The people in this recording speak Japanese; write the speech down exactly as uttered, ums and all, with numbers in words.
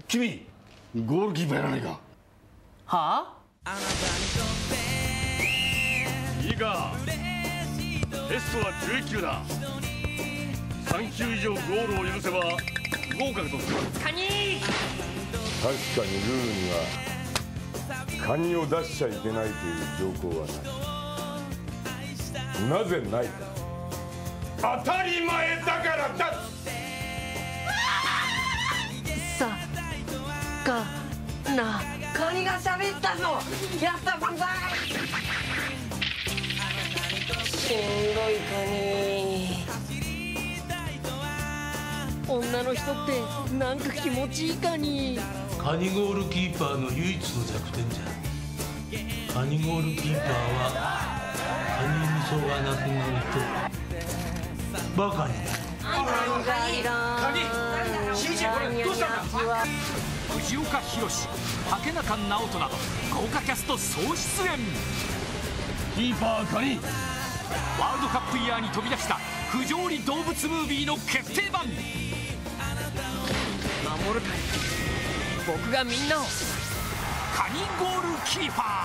君ゴールキーパーやらないか。 はあ？ いいか、テストはじゅういっきゅうだ。さんきゅう以上ゴールを許せば不合格とする。 カニ確かにルールにはカニを出しちゃいけないという条項はない。なぜないか。当たり前だからだ。 さかな。 カニが喋ったぞ。やった万歳。しんどいカニ。 女の人ってなんか気持ちいいカニ。 カニゴールキーパーの唯一の弱点じゃ。カニゴールキーパーはカニ味噌がなくなるとバカになる。 カニシージェー これどうしたんだ。藤岡弘、竹中直人など豪華キャスト総出演。 キーパーカニ。 ワールドカップイヤーに飛び出した不条理動物ムービーの決定版。 守るから僕がみんなを。 カニゴールキーパー。